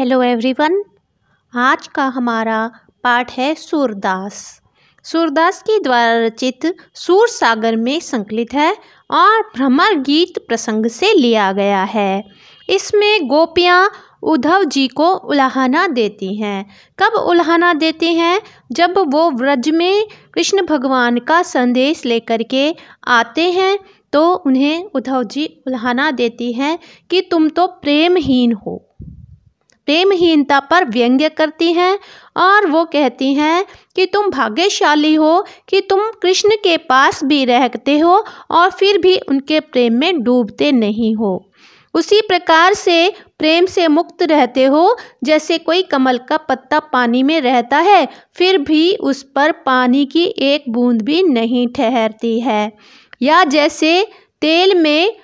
Hello everyone. आज का हमारा पाठ है सूरदास। सूरदास के द्वारा रचित सूर सागर में संकलित है और भ्रमर गीत प्रसंग से लिया गया है। इसमें गोपियाँ उद्धव जी को उलाहना देती हैं। कब उलाहना देती हैं? जब वो व्रज में कृष्ण भगवान का संदेश लेकर के आते हैं तो उन्हें उद्धव जी उलाहना देती हैं कि तुम तो प्रेमहीन हो। प्रेमहीनता पर व्यंग्य करती हैं और वो कहती हैं कि तुम भाग्यशाली हो कि तुम कृष्ण के पास भी रहते हो और फिर भी उनके प्रेम में डूबते नहीं हो। उसी प्रकार से प्रेम से मुक्त रहते हो जैसे कोई कमल का पत्ता पानी में रहता है फिर भी उस पर पानी की एक बूंद भी नहीं ठहरती है। या जैसे तेल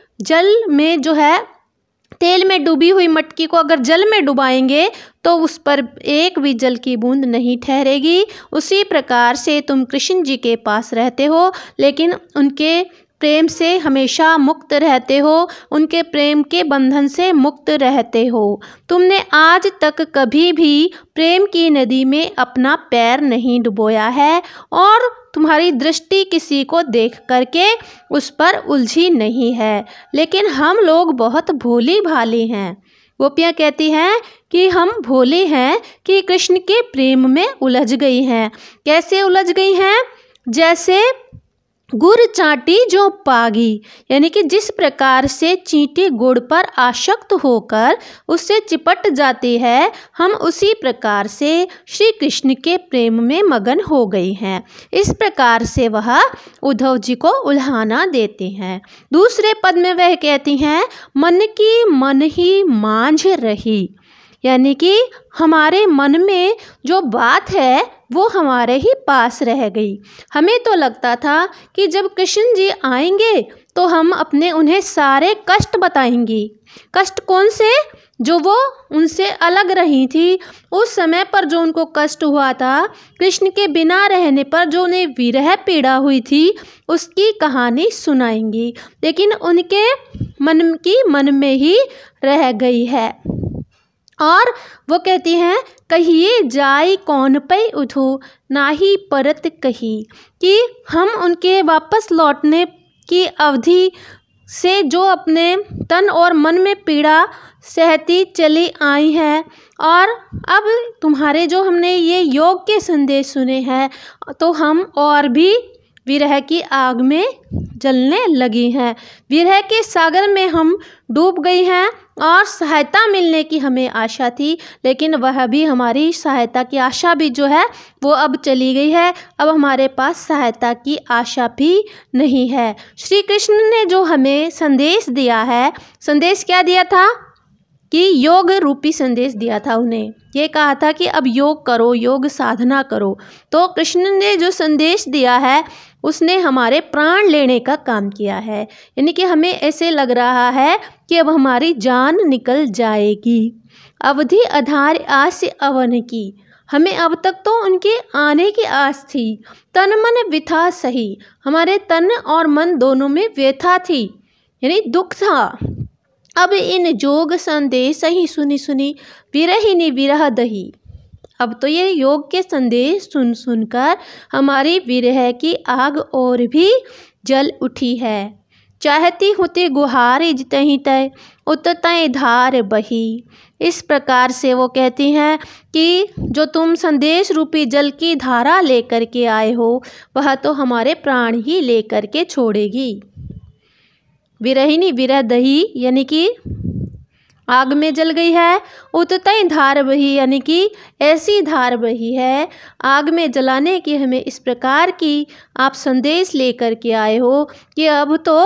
में डूबी हुई मटकी को अगर जल में डुबाएंगे तो उस पर एक भी जल की बूंद नहीं ठहरेगी। उसी प्रकार से तुम कृष्ण जी के पास रहते हो लेकिन उनके प्रेम से हमेशा मुक्त रहते हो, उनके प्रेम के बंधन से मुक्त रहते हो। तुमने आज तक कभी भी प्रेम की नदी में अपना पैर नहीं डुबोया है और तुम्हारी दृष्टि किसी को देख करके उस पर उलझी नहीं है। लेकिन हम लोग बहुत भोली भाली हैं। गोपियाँ कहती हैं कि हम भोले हैं कि कृष्ण के प्रेम में उलझ गई हैं। कैसे उलझ गई हैं? जैसे गुड़ चाटी जो पागी, यानी कि जिस प्रकार से चींटी गुड़ पर आसक्त होकर उससे चिपट जाती है, हम उसी प्रकार से श्री कृष्ण के प्रेम में मगन हो गई हैं। इस प्रकार से वह उद्धव जी को उल्हाना देती हैं। दूसरे पद में वह कहती हैं मन की मन ही मांझ रही, यानी कि हमारे मन में जो बात है वो हमारे ही पास रह गई। हमें तो लगता था कि जब कृष्ण जी आएंगे तो हम अपने उन्हें सारे कष्ट बताएंगी। कष्ट कौन से? जो वो उनसे अलग रही थी, उस समय पर जो उनको कष्ट हुआ था, कृष्ण के बिना रहने पर जो उन्हें विरह पीड़ा हुई थी, उसकी कहानी सुनाएंगी। लेकिन उनके मन में ही रह गई है। और वो कहती हैं कहिए जाई कौन पै उठो नाही परत कही, कि हम उनके वापस लौटने की अवधि से जो अपने तन और मन में पीड़ा सहती चली आई हैं और अब तुम्हारे जो हमने ये योग के संदेश सुने हैं तो हम और भी विरह की आग में जलने लगी हैं। विरह के सागर में हम डूब गई हैं और सहायता मिलने की हमें आशा थी, लेकिन वह भी हमारी सहायता की आशा भी जो है वो अब चली गई है। अब हमारे पास सहायता की आशा भी नहीं है। श्री कृष्ण ने जो हमें संदेश दिया है, संदेश क्या दिया था? कि योग रूपी संदेश दिया था। उन्हें ये कहा था कि अब योग करो, योग साधना करो। तो कृष्ण ने जो संदेश दिया है उसने हमारे प्राण लेने का काम किया है। यानी कि हमें ऐसे लग रहा है कि अब हमारी जान निकल जाएगी। अवधि आधार आस अवन की, हमें अब तक तो उनके आने की आस थी। तन मन व्यथा सही, हमारे तन और मन दोनों में व्यथा थी, यानी दुख था। अब इन जोग संदेश सही सुनी सुनी विरहिनी विरह दही, अब तो ये योग के संदेश सुन सुनकर हमारी विरह की आग और भी जल उठी है। चाहती होती गुहार जितही तय उततय धार बही। इस प्रकार से वो कहती हैं कि जो तुम संदेश रूपी जल की धारा लेकर के आए हो वह तो हमारे प्राण ही लेकर के छोड़ेगी। विरहिनी विरह दही, यानी कि आग में जल गई है। उततई धार बही, यानी कि ऐसी धार बही है आग में जलाने की हमें इस प्रकार की आप संदेश लेकर के आए हो कि अब तो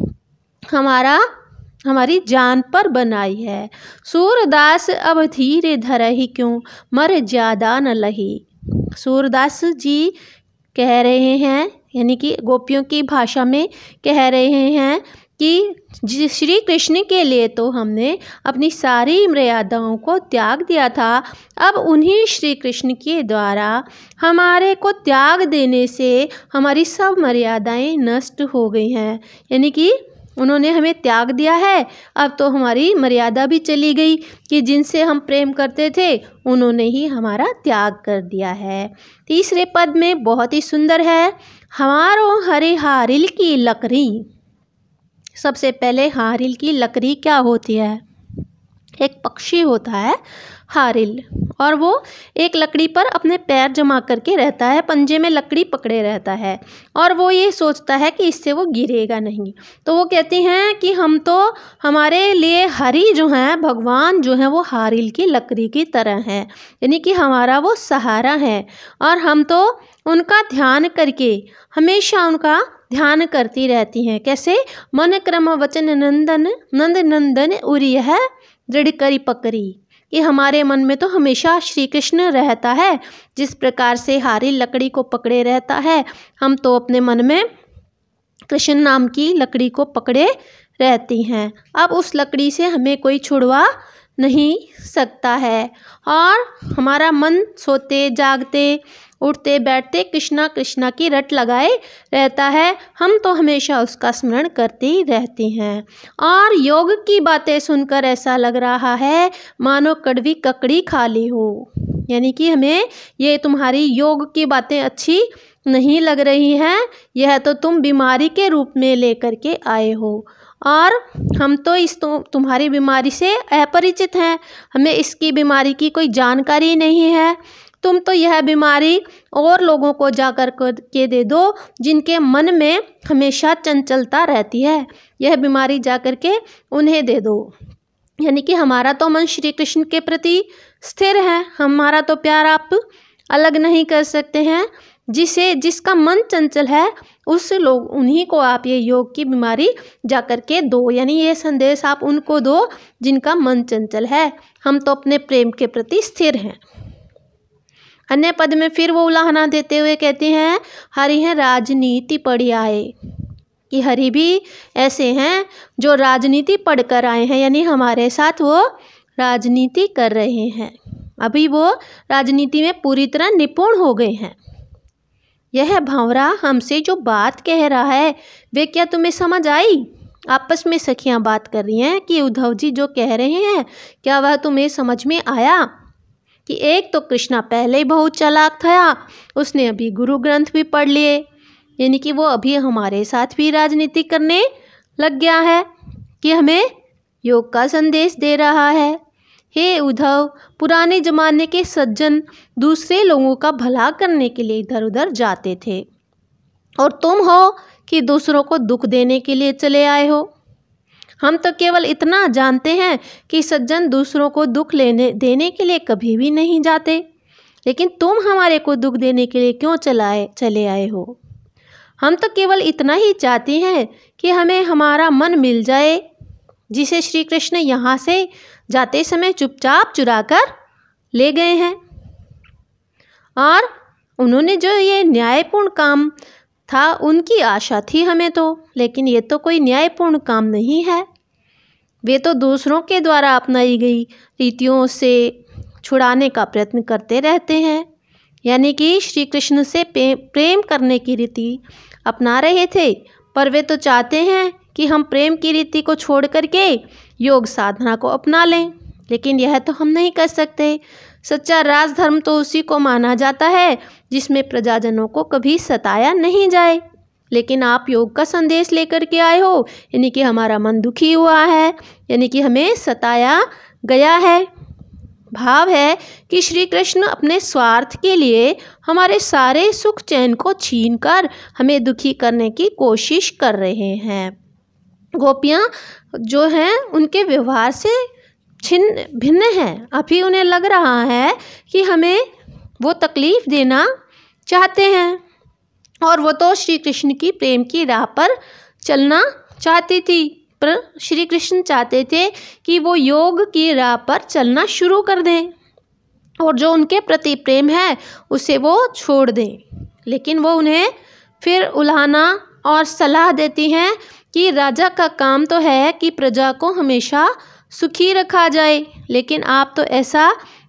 हमारी जान पर बनाई है। सूरदास अब धीरे धरहि क्यों मर ज्यादा न लही। सूरदास जी कह रहे हैं, यानी कि गोपियों की भाषा में कह रहे हैं कि श्री कृष्ण के लिए तो हमने अपनी सारी मर्यादाओं को त्याग दिया था। अब उन्हीं श्री कृष्ण के द्वारा हमारे को त्याग देने से हमारी सब मर्यादाएं नष्ट हो गई हैं। यानी कि उन्होंने हमें त्याग दिया है। अब तो हमारी मर्यादा भी चली गई कि जिनसे हम प्रेम करते थे उन्होंने ही हमारा त्याग कर दिया है। तीसरे पद में बहुत ही सुंदर है, हमारो हरे हारिल की लकड़ी। सबसे पहले हारिल की लकड़ी क्या होती है? एक पक्षी होता है हारिल, और वो एक लकड़ी पर अपने पैर जमा करके रहता है, पंजे में लकड़ी पकड़े रहता है और वो ये सोचता है कि इससे वो गिरेगा नहीं। तो वो कहती हैं कि हम तो, हमारे लिए हरि जो हैं, भगवान जो हैं, वो हारिल की लकड़ी की तरह हैं, यानी कि हमारा वो सहारा है और हम तो उनका ध्यान करके हमेशा उनका ध्यान करती रहती हैं। कैसे? मन क्रम वचन नंदन नंद नंदन उरी है दृढ़ करी पकड़ी, कि हमारे मन में तो हमेशा श्री कृष्ण रहता है। जिस प्रकार से हारिल लकड़ी को पकड़े रहता है, हम तो अपने मन में कृष्ण नाम की लकड़ी को पकड़े रहती हैं। अब उस लकड़ी से हमें कोई छुड़वा नहीं सकता है और हमारा मन सोते जागते उठते बैठते कृष्णा कृष्णा की रट लगाए रहता है। हम तो हमेशा उसका स्मरण करते ही रहते हैं और योग की बातें सुनकर ऐसा लग रहा है मानो कड़वी ककड़ी खा ली हो, यानी कि हमें ये तुम्हारी योग की बातें अच्छी नहीं लग रही हैं, यह तो तुम बीमारी के रूप में लेकर के आए हो और हम तो तुम्हारी बीमारी से अपरिचित हैं, हमें इसकी बीमारी की कोई जानकारी नहीं है। तुम तो यह बीमारी और लोगों को जाकर के दे दो जिनके मन में हमेशा चंचलता रहती है, यह बीमारी जाकर के उन्हें दे दो। यानी कि हमारा तो मन श्री कृष्ण के प्रति स्थिर है, हमारा तो प्यार आप अलग नहीं कर सकते हैं। जिसका मन चंचल है उन्हीं को आप ये योग की बीमारी जाकर के दो, यानी ये संदेश आप उनको दो जिनका मन चंचल है। हम तो अपने प्रेम के प्रति स्थिर हैं। अन्य पद में फिर वो उलाहना देते हुए कहते हैं, हरि हैं राजनीति पढ़ी आए, कि हरि भी ऐसे हैं जो राजनीति पढ़कर आए हैं, यानी हमारे साथ वो राजनीति कर रहे हैं, अभी वो राजनीति में पूरी तरह निपुण हो गए हैं। यह भंवरा हमसे जो बात कह रहा है वे क्या तुम्हें समझ आई? आपस में सखियां बात कर रही हैं कि उद्धव जी जो कह रहे हैं क्या वह तुम्हें समझ में आया? कि एक तो कृष्णा पहले ही बहुत चालाक था, उसने अभी गुरु ग्रंथ भी पढ़ लिए, यानी कि वो अभी हमारे साथ भी राजनीति करने लग गया है कि हमें योग का संदेश दे रहा है। हे उद्धव, पुराने जमाने के सज्जन दूसरे लोगों का भला करने के लिए इधर उधर जाते थे और तुम हो कि दूसरों को दुख देने के लिए चले आए हो। हम तो केवल इतना जानते हैं कि सज्जन दूसरों को दुख देने के लिए कभी भी नहीं जाते, लेकिन तुम हमारे को दुख देने के लिए क्यों चले आए हो? हम तो केवल इतना ही चाहते हैं कि हमें हमारा मन मिल जाए, जिसे श्री कृष्ण यहाँ से जाते समय चुपचाप चुरा कर ले गए हैं। और उन्होंने जो ये न्यायपूर्ण काम था उनकी आशा थी हमें तो, लेकिन ये तो कोई न्यायपूर्ण काम नहीं है। वे तो दूसरों के द्वारा अपनाई गई रीतियों से छुड़ाने का प्रयत्न करते रहते हैं, यानी कि श्री कृष्ण से प्रेम करने की रीति अपना रहे थे, पर वे तो चाहते हैं कि हम प्रेम की रीति को छोड़ करके योग साधना को अपना लें, लेकिन यह तो हम नहीं कर सकते। सच्चा राजधर्म तो उसी को माना जाता है जिसमें प्रजाजनों को कभी सताया नहीं जाए। लेकिन आप योग का संदेश लेकर के आए हो, यानी कि हमारा मन दुखी हुआ है, यानी कि हमें सताया गया है। भाव है कि श्री कृष्ण अपने स्वार्थ के लिए हमारे सारे सुख चैन को छीनकर हमें दुखी करने की कोशिश कर रहे हैं। गोपियाँ जो हैं उनके व्यवहार से छिन्न भिन्न हैं। अभी उन्हें लग रहा है कि हमें वो तकलीफ़ देना चाहते हैं, और वो तो श्री कृष्ण की प्रेम की राह पर चलना चाहती थी, पर श्री कृष्ण चाहते थे कि वो योग की राह पर चलना शुरू कर दें और जो उनके प्रति प्रेम है उसे वो छोड़ दें। लेकिन वो उन्हें फिर उल्हाना और सलाह देती हैं कि राजा का काम तो है कि प्रजा को हमेशा सुखी रखा जाए, लेकिन आप तो ऐसा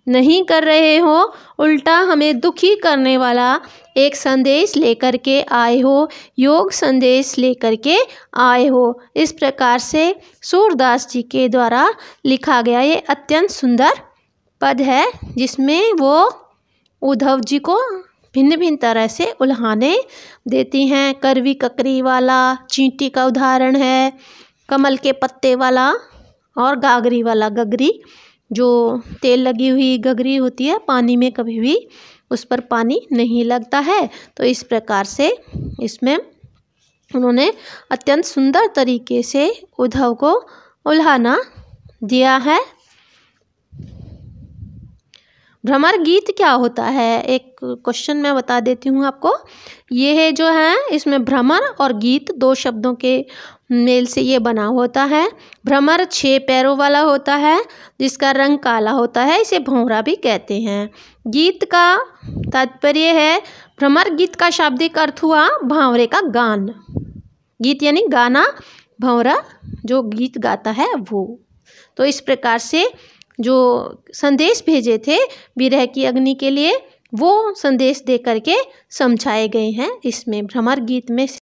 नहीं कर रहे हो, उल्टा हमें दुखी करने वाला एक संदेश लेकर के आए हो, योग संदेश लेकर के आए हो। इस प्रकार से सूरदास जी के द्वारा लिखा गया ये अत्यंत सुंदर पद है, जिसमें वो उद्धव जी को भिन्न भिन्न तरह से उल्हाने देती हैं। करवी ककरी वाला चींटी का उदाहरण है, कमल के पत्ते वाला, और गागरी वाला, गगरी जो तेल लगी हुई गगरी होती है, पानी में कभी भी उस पर पानी नहीं लगता है। तो इस प्रकार से इसमें उन्होंने अत्यंत सुंदर तरीके से उद्धव को उल्हाना दिया है। भ्रमर गीत क्या होता है, एक क्वेश्चन मैं बता देती हूँ आपको। ये है जो है, इसमें भ्रमर और गीत दो शब्दों के मेल से ये बना होता है। भ्रमर 6 पैरों वाला होता है, जिसका रंग काला होता है, इसे भंवरा भी कहते हैं। गीत का तात्पर्य है, भ्रमर गीत का शाब्दिक अर्थ हुआ भांवरे का गान। गीत यानी गाना, भंवरा जो गीत गाता है वो। तो इस प्रकार से जो संदेश भेजे थे विरह की अग्नि के लिए, वो संदेश दे करके समझाए गए हैं इसमें भ्रमर गीत में।